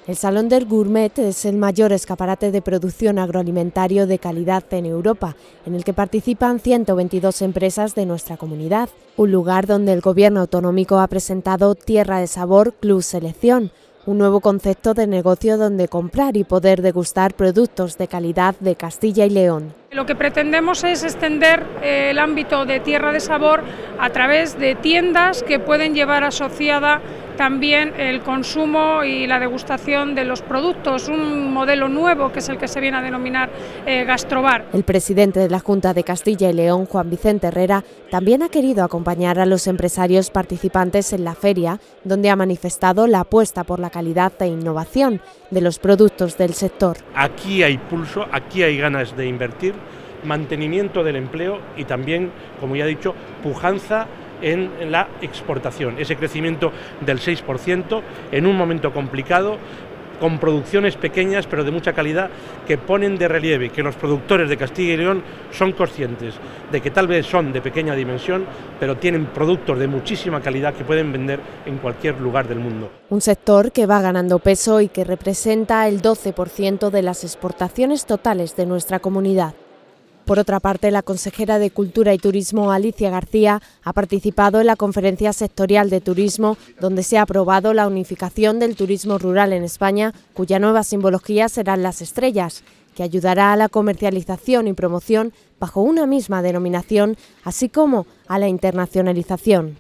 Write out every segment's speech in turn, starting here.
El Salón del Gourmet es el mayor escaparate de producción agroalimentario de calidad en Europa, en el que participan 122 empresas de nuestra comunidad. Un lugar donde el Gobierno autonómico ha presentado Tierra de Sabor Club Selección, un nuevo concepto de negocio donde comprar y poder degustar productos de calidad de Castilla y León. Lo que pretendemos es extender el ámbito de Tierra de Sabor a través de tiendas que pueden llevar asociada también el consumo y la degustación de los productos, un modelo nuevo que es el que se viene a denominar gastrobar. El presidente de la Junta de Castilla y León, Juan Vicente Herrera, también ha querido acompañar a los empresarios participantes en la feria, donde ha manifestado la apuesta por la calidad e innovación de los productos del sector. Aquí hay pulso, aquí hay ganas de invertir, mantenimiento del empleo y también, como ya he dicho, pujanza en la exportación, ese crecimiento del 6% en un momento complicado, con producciones pequeñas pero de mucha calidad que ponen de relieve que los productores de Castilla y León son conscientes de que tal vez son de pequeña dimensión, pero tienen productos de muchísima calidad que pueden vender en cualquier lugar del mundo. Un sector que va ganando peso y que representa el 12% de las exportaciones totales de nuestra comunidad. Por otra parte, la consejera de Cultura y Turismo, Alicia García, ha participado en la conferencia sectorial de turismo, donde se ha aprobado la unificación del turismo rural en España, cuya nueva simbología serán las estrellas, que ayudará a la comercialización y promoción bajo una misma denominación, así como a la internacionalización.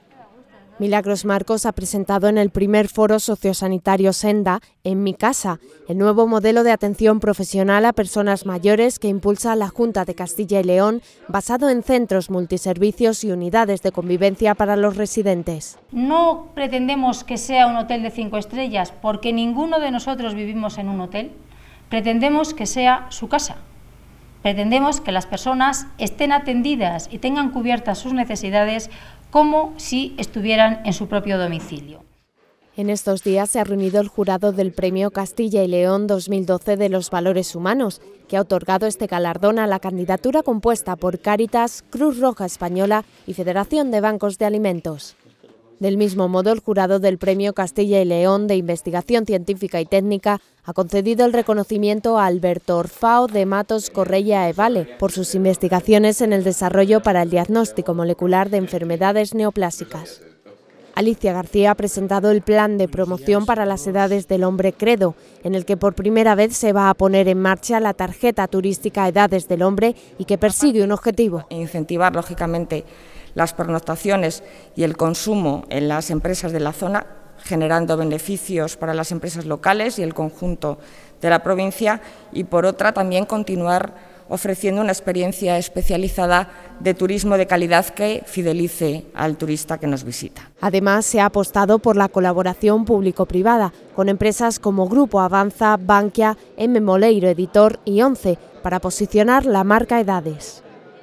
Milagros Marcos ha presentado en el primer foro sociosanitario Senda, En mi casa, el nuevo modelo de atención profesional a personas mayores que impulsa la Junta de Castilla y León, basado en centros multiservicios y unidades de convivencia para los residentes. No pretendemos que sea un hotel de 5 estrellas, porque ninguno de nosotros vivimos en un hotel. Pretendemos que sea su casa. Pretendemos que las personas estén atendidas y tengan cubiertas sus necesidades como si estuvieran en su propio domicilio. En estos días se ha reunido el jurado del Premio Castilla y León 2012 de los Valores Humanos, que ha otorgado este galardón a la candidatura compuesta por Cáritas, Cruz Roja Española y Federación de Bancos de Alimentos. Del mismo modo, el jurado del Premio Castilla y León de Investigación Científica y Técnica ha concedido el reconocimiento a Alberto Orfao de Matos Correia Evale por sus investigaciones en el desarrollo para el diagnóstico molecular de enfermedades neoplásicas. Alicia García ha presentado el plan de promoción para las edades del hombre Credo, en el que por primera vez se va a poner en marcha la tarjeta turística Edades del Hombre y que persigue un objetivo. Incentivar, lógicamente, las pernoctaciones y el consumo en las empresas de la zona, generando beneficios para las empresas locales y el conjunto de la provincia, y por otra también continuar ofreciendo una experiencia especializada de turismo de calidad que fidelice al turista que nos visita. Además, se ha apostado por la colaboración público-privada con empresas como Grupo Avanza, Bankia, M. Moleiro Editor y ONCE para posicionar la marca Edades.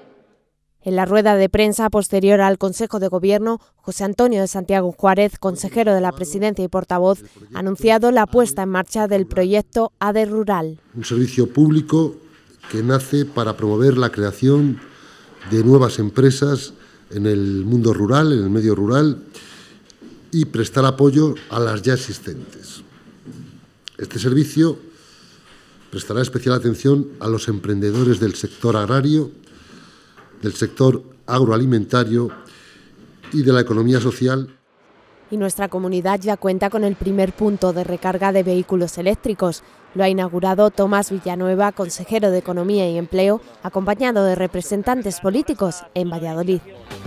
En la rueda de prensa posterior al Consejo de Gobierno, José Antonio de Santiago Juárez, consejero de la Presidencia y portavoz, ha anunciado la puesta en marcha del proyecto ADE Rural. Un servicio público que nace para promover la creación de nuevas empresas en el mundo rural, en el medio rural, y prestar apoyo a las ya existentes. Este servicio prestará especial atención a los emprendedores del sector agrario, del sector agroalimentario y de la economía social. Y nuestra comunidad ya cuenta con el primer punto de recarga de vehículos eléctricos. Lo ha inaugurado Tomás Villanueva, consejero de Economía y Empleo, acompañado de representantes políticos en Valladolid.